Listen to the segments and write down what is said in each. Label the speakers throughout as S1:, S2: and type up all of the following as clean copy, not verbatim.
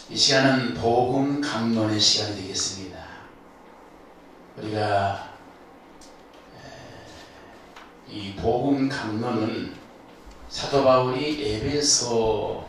S1: 이 시간은 복음 강론의 시간이 되겠습니다. 우리가 이 복음 강론은 사도 바울이 에베소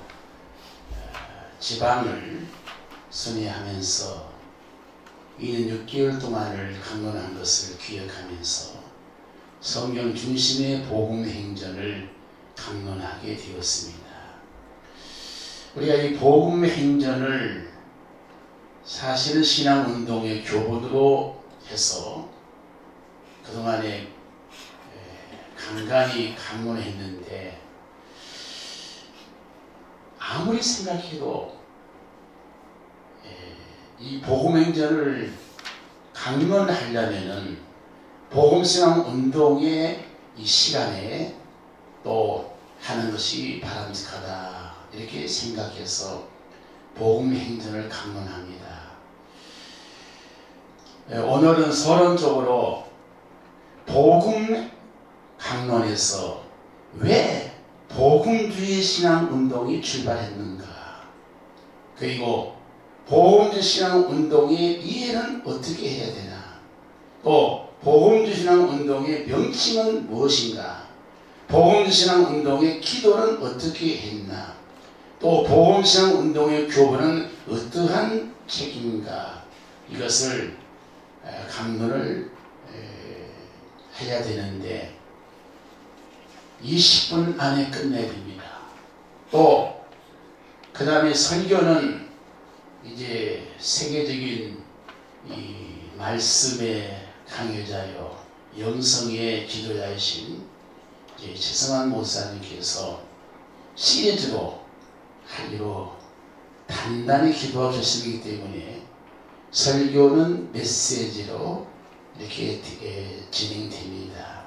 S1: 지방을 순회하면서 2년 6개월 동안을 강론한 것을 기억하면서 성경 중심의 복음 행전을 강론하게 되었습니다. 우리가 이 복음 행전을 사실은 신앙운동의 교본으로 해서 그동안에 간간히 강론했는데, 아무리 생각해도 이 복음 행전을 강론하려면은 복음신앙운동의 이 시간에 또 하는 것이 바람직하다, 이렇게 생각해서 복음 행전을 강론합니다. 오늘은 서론적으로 복음 강론에서 왜 복음주의 신앙운동이 출발했는가, 그리고 복음주의 신앙운동의 이해는 어떻게 해야 되나, 또 복음주의 신앙운동의 명칭은 무엇인가, 복음주의 신앙운동의 기도는 어떻게 했나, 또 복음주의 신앙운동의 교본은 어떠한 책임인가, 이것을 강론을 해야 되는데 20분 안에 끝내야 됩니다. 또 그 다음에 설교는 이제 세계적인 이 말씀의 강요자요, 영성의 지도자이신 최성환 목사님께서 시리즈로 하기로 단단히 기도하고 계시기 때문에 설교는 메시지로 이렇게 진행됩니다.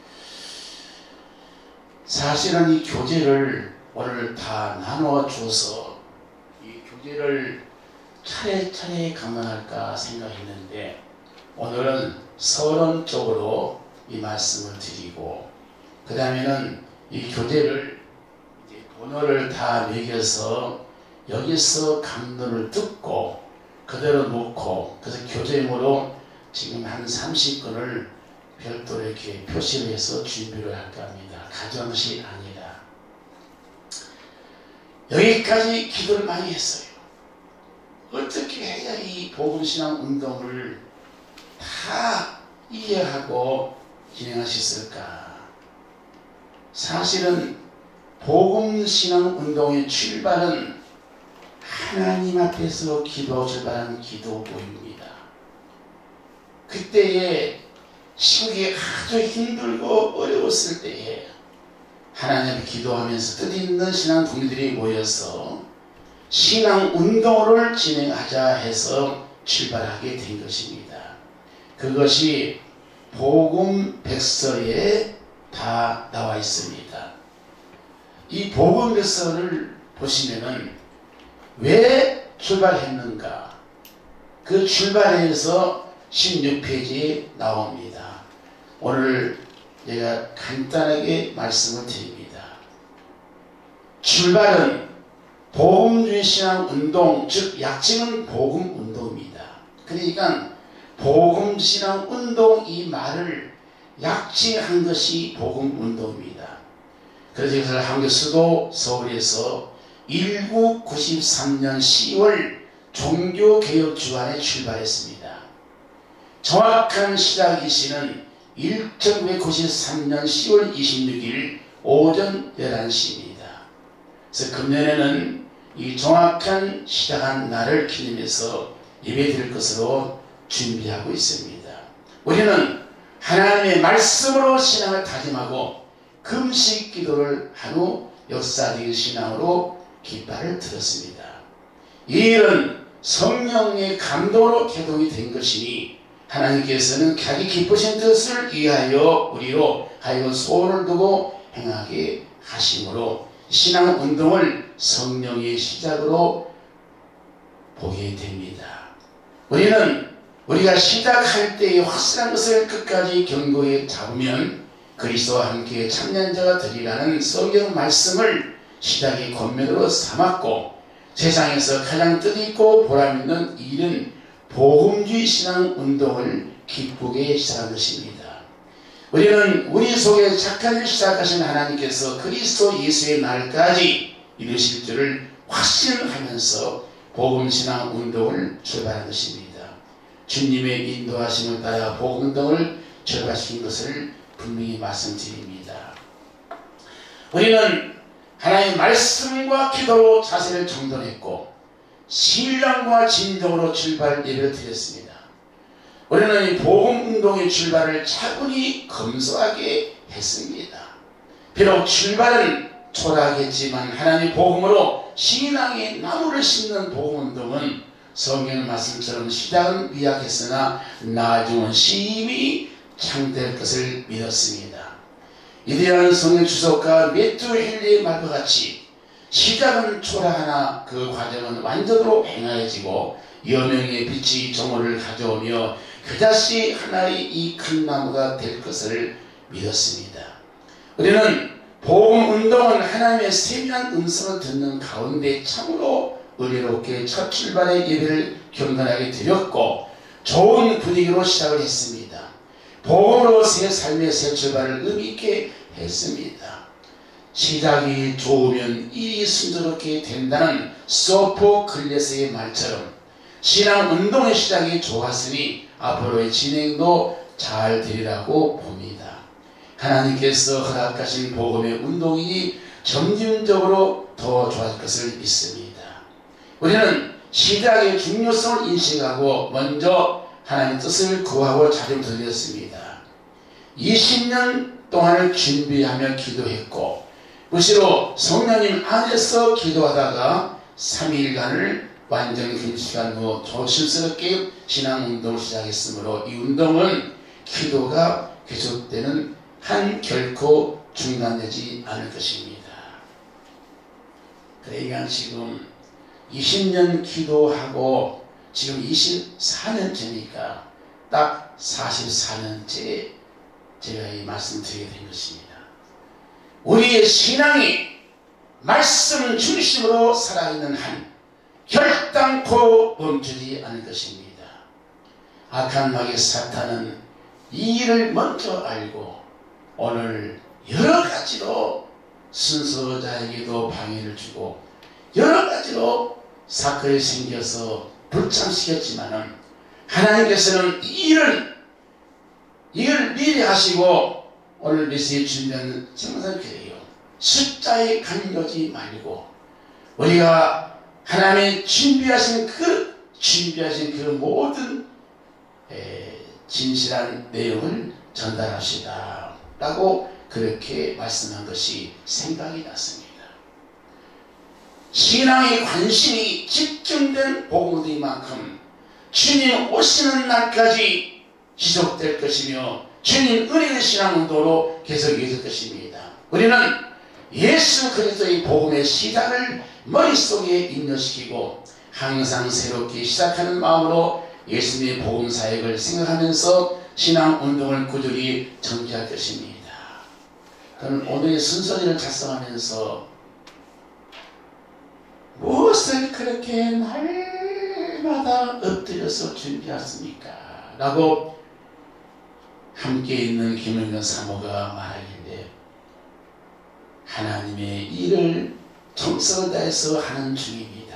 S1: 사실은 이 교재를 오늘 다 나누어 줘서 이 교재를 차례차례 강론할까 생각했는데, 오늘은 서론적으로 이 말씀을 드리고, 그 다음에는 이 교재를 이제 번호를 다 매겨서 여기서 강론을 듣고 그대로 놓고, 그래서 교재물로 지금 한 30권을 별도로 이렇게 표시를 해서 준비를 할까 합니다. 가정시 아니라. 여기까지 기도를 많이 했어요. 어떻게 해야 이 복음신앙 운동을 다 이해하고 진행할 수 있을까? 사실은 복음신앙 운동의 출발은 하나님 앞에서 기도하고 출발하는 기도보입니다. 그때에 시국이 아주 힘들고 어려웠을 때에 하나님 앞에 기도하면서 뜻있는 신앙 동료들이 모여서 신앙 운동을 진행하자 해서 출발하게 된 것입니다. 그것이 복음 백서에 다 나와 있습니다. 이 복음 백서를 보시면은 왜 출발했는가, 그 출발에서 16페이지에 나옵니다. 오늘 제가 간단하게 말씀을 드립니다. 출발은 복음주의 신앙운동, 즉 약칭은 복음운동입니다. 그러니까 복음신앙운동 이 말을 약칭한 것이 복음운동입니다. 그래서 이것을 한국 수도 서울에서 1993년 10월 종교개혁주간에 출발했습니다. 정확한 시작일시는 1993년 10월 26일 오전 11시입니다. 그래서 금년에는 이 정확한 시작한 날을 기념해서 예배 드릴 것으로 준비하고 있습니다. 우리는 하나님의 말씀으로 신앙을 다짐하고 금식 기도를 한 후 역사적인 신앙으로 깃발을 들었습니다. 이 일은 성령의 감동으로 개동이 된 것이니 하나님께서는 자기 기쁘신 뜻을 위하여 우리로 하여금 소원을 두고 행하게 하심으로 신앙운동을 성령의 시작으로 보게 됩니다. 우리는 우리가 시작할 때의 확실한 것을 끝까지 견고히 잡으면 그리스도와 함께 참여자가 되리라는 성경 말씀을 시작의 권면으로 삼았고, 세상에서 가장 뜻있고 보람있는 일은 복음주의 신앙운동을 기쁘게 시작한 것입니다. 우리는 우리 속에 착한 일을 시작하신 하나님께서 그리스도 예수의 날까지 이루실 줄을 확신하면서 복음신앙운동을 출발한 것입니다. 주님의 인도하심을 따라 복음운동을 출발시킨 것을 분명히 말씀드립니다. 우리는 하나님의 말씀과 기도로 자세를 정돈했고 신랑과 진정으로 출발 예배를 드렸습니다. 우리는 이 복음운동의 출발을 차분히 검소하게 했습니다. 비록 출발은 초라하겠지만 하나님의 복음으로 신앙의 나무를 심는 복음운동은 성경 말씀처럼 시작은 미약했으나 나중은 심히 창대할 것을 믿었습니다. 위대한 성경 주석가 매튜 헨리의 말과 같이 시작은 초라하나 그 과정은 완전으로 행하여지고 여명의 빛이 정오를 가져오며 그다시 하나의 이 큰 나무가 될 것을 믿었습니다. 우리는 복음운동은 하나님의 세밀한 음성을 듣는 가운데 참으로 은혜롭게 첫 출발의 예배를 경건하게 드렸고 좋은 분위기로 시작을 했습니다. 복음으로 새 삶의 새 출발을 의미있게 했습니다. 시작이 좋으면 일이 순조롭게 된다는 소포클레스의 말처럼 신앙운동의 시작이 좋았으니 앞으로의 진행도 잘 되리라고 봅니다. 하나님께서 허락하신 복음의 운동이 점진적으로 더 좋아질 것을 믿습니다. 우리는 시작의 중요성을 인식하고 먼저 하나님의 뜻을 구하고 자주 드렸습니다. 20년 동안을 준비하며 기도했고 무시로 성령님 안에서 기도하다가 3일간을 완전히 금식한 후 조심스럽게 신앙운동을 시작했으므로 이 운동은 기도가 계속되는 한 결코 중단되지 않을 것입니다. 그러니까 지금 20년 기도하고 지금 24년째니까 딱 44년째 제가 이 말씀드리게 된 것입니다. 우리의 신앙이 말씀 중심으로 살아있는 한 결단코 멈추지 않을 것입니다. 악한 마귀 사탄은 이 일을 먼저 알고 오늘 여러 가지로 순서자에게도 방해를 주고 여러 가지로 사건이 생겨서 불참시켰지만은 하나님께서는 이 일을 미리 하시고 오늘 메시지 준비하는 정상교회요. 숫자에 간여지 말고 우리가 하나님이 준비하신 그 모든 진실한 내용을 전달합시다 라고 그렇게 말씀한 것이 생각이 났습니다. 신앙의 관심이 집중된 복음인 만큼 주님 오시는 날까지 지속될 것이며 주님 은혜의 신앙운동으로 계속 이어질 것입니다. 우리는 예수 그리스도의 복음의 시작을 머릿속에 입력시키고 항상 새롭게 시작하는 마음으로 예수님의 복음 사역을 생각하면서 신앙운동을 꾸준히 전개할 것입니다. 저는 오늘의 순서지를 작성하면서 무엇을 그렇게 날마다 엎드려서 준비하십니까? 라고 함께 있는 김은경 사모가 말하길래 하나님의 일을 정성을 다해서 하는 중입니다.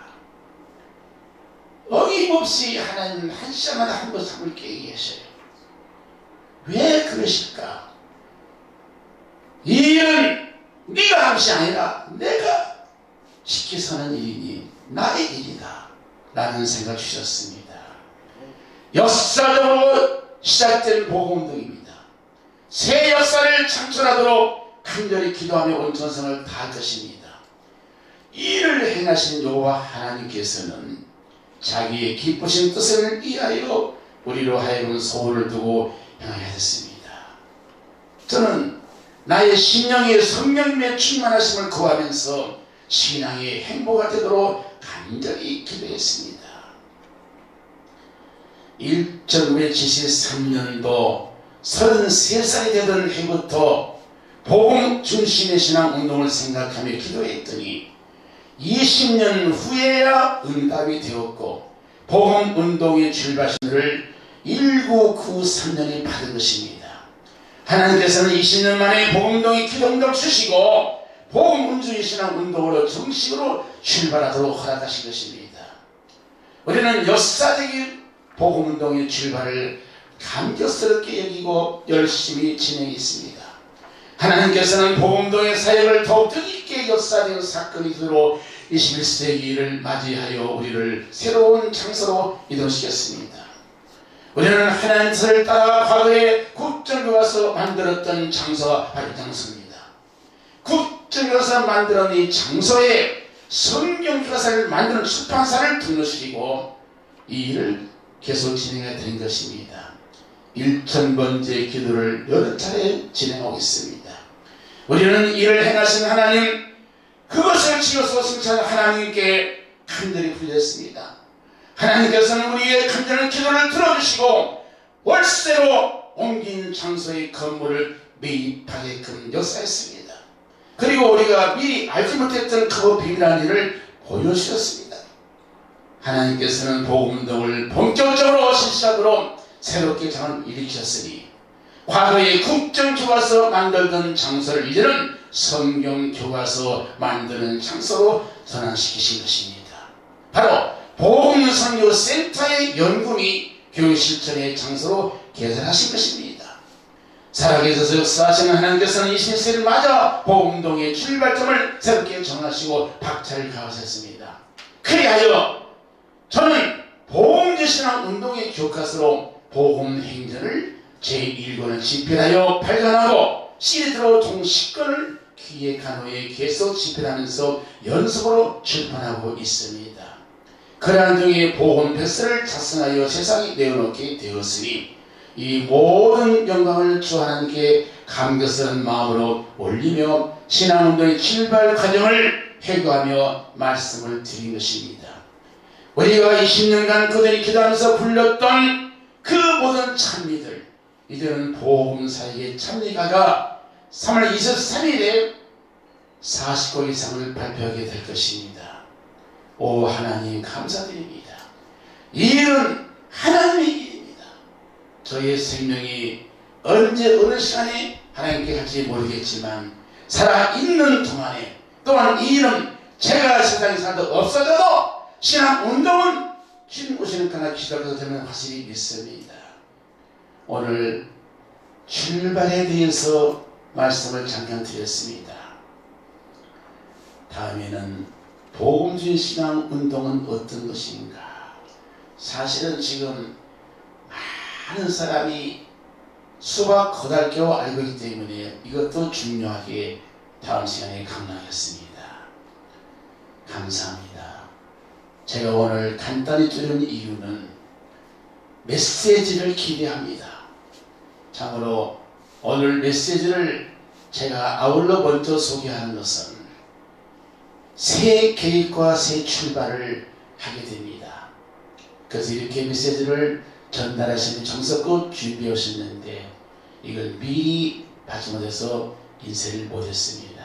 S1: 어김없이 하나님은 한 시간마다 한 번 삼을 계획하셔요. 왜 그러실까? 이 일은 네가 한 것이 아니라 내가 시켜서는 일이니 나의 일이다 라는 생각을 주셨습니다. 역사적으로 시작된 복음운동입니다. 새 역사를 창출하도록 간절히 기도하며 온 전성을 다할 것입니다. 이를 행하신 여호와 하나님께서는 자기의 기쁘신 뜻을 위하여 우리로 하여금 소원을 두고 행하게 하셨습니다. 저는 나의 심령의 성령님의 충만하심을 구하면서 신앙의 행보가 되도록 간절히 기도했습니다. 1973년도 33살이 되던 해부터 복음 중심의 신앙운동을 생각하며 기도했더니 20년 후에야 응답이 되었고 복음운동의 출발신을 1993년에 받은 것입니다. 하나님께서는 20년 만에 복음운동의 기동력 주시고 복음운주의 신앙운동으로 정식으로 출발하도록 허락하신 것입니다. 우리는 역사적인 복음운동의 출발을 감격스럽게 여기고 열심히 진행했습니다. 하나님께서는 복음운동의 사역을 더욱 뜻있게 역사적인 사건이 되도록 21세기를 맞이하여 우리를 새로운 장소로 이동시켰습니다. 우리는 하나님 뜻을 따라 과거에 국정교과서 만들었던 장소가 바로 장소입니다. 국정교과서 만드는 이 장소에 성경교과서를 만드는 출판사를 등록시키고 이 일을 계속 진행해 드린 것입니다. 1000번째 기도를 여러 차례 진행하고 있습니다. 우리는 이를 행하신 하나님, 그것을 지어서 승천한 하나님께 간절히 부르짖습니다. 하나님께서는 우리의 간절한 기도를 들어주시고 월세로 옮긴 장소의 건물을 매입하게끔 역사했습니다. 그리고 우리가 미리 알지 못했던 그 비밀한 일을 보여주셨습니다. 하나님께서는 복음운동을 본격적으로 실시하도록 새롭게 장을 일으키셨으니 과거에 국정교과서 만들던 장소를 이제는 성경교과서 만드는 장소로 전환시키신 것입니다. 바로 복음선교센터의 연구미 교육실천의 장소로 개설하신 것입니다. 살아계셔서 역사하시는 하나님께서는 21세기를 맞아 복음운동의 출발점을 새롭게 정하시고 박차를 가하셨습니다. 그리하여 저는 복음제신앙운동의 교과서로 복음행전을 제1권을 집필하여 발간하고 시리즈로 총 10권을 기획한 후에 계속 집필하면서 연속으로 출판하고 있습니다. 그러한 중에 복음 백서를 작성하여 세상에 내어놓게 되었으니 이 모든 영광을 주 하나님께 감격스러운 마음으로 올리며 신앙운동의 출발 과정을 회고하며 말씀을 드린 것입니다. 우리가 20년간 그들이 기도하면서 불렀던 그 모든 찬미들, 이제는 복음사역의 찬미가가 3월 23일에 40곡 이상을 발표하게 될 것입니다. 오 하나님 감사드립니다. 이 일은 하나님의 일입니다. 저의 생명이 언제 어느 시간에 하나님께 갈지 모르겠지만 살아있는 동안에 또한 이 일은 제가 세상에 살다 없어져도 신앙운동은 주님 오시는 그날 기다려서 되면 확실히 믿습니다. 오늘 출발에 대해서 말씀을 잠깐 드렸습니다. 다음에는 복음주의 신앙운동은 어떤 것인가? 사실은 지금 많은 사람이 수박 고달교 알고 있기 때문에 이것도 중요하게 다음 시간에 강론하겠습니다. 감사합니다. 제가 오늘 간단히 줄인 이유는 메시지를 기대합니다. 참으로 오늘 메시지를 제가 아울러 먼저 소개하는 것은 새 계획과 새 출발을 하게 됩니다. 그래서 이렇게 메시지를 전달하시는 정석껏 준비해 오셨는데 이걸 미리 받지 못해서 인쇄를 못했습니다.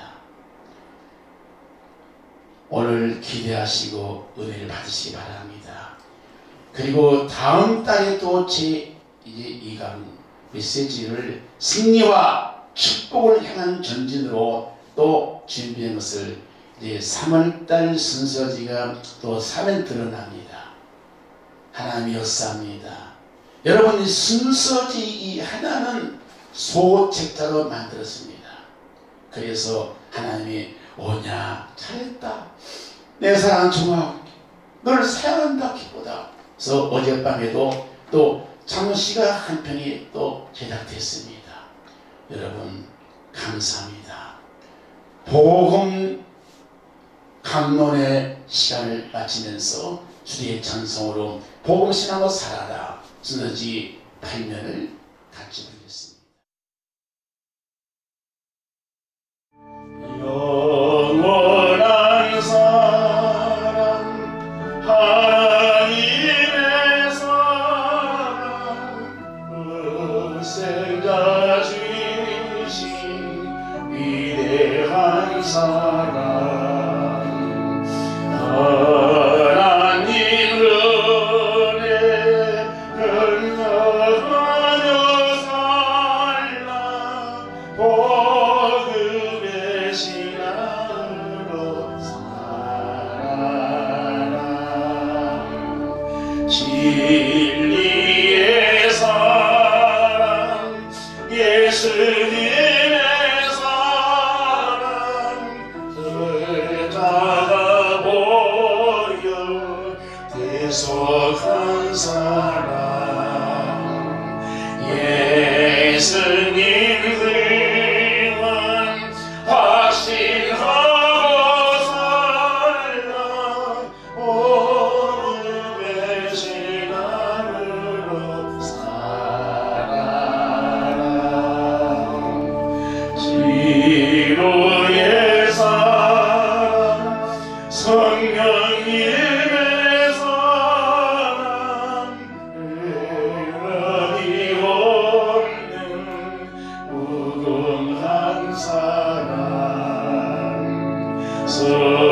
S1: 오늘 기대하시고 은혜를 받으시기 바랍니다. 그리고 다음 달에 또 제 이제 2강 메시지를 승리와 축복을 향한 전진으로 또 준비한 것을 이제 3월달 순서지가 또 3회 드러납니다. 하나님이 역사합니다. 여러분 이 순서지 이 하나는 소책자로 만들었습니다. 그래서 하나님이 오냐 잘했다 내 사랑하는 종아 너를 사랑한다 기쁘다. 그래서 어젯밤에도 또 장로씨가 한 편이 또 제작됐습니다. 여러분 감사합니다. 복음 강론의 시간을 마치면서 주의 찬송으로 복음신앙으로 살아라 시너지 8면을 같이 부르겠습니다. 영원한 사랑 하나님의 사랑 의생자 주신 위대한 사랑 주옵소서.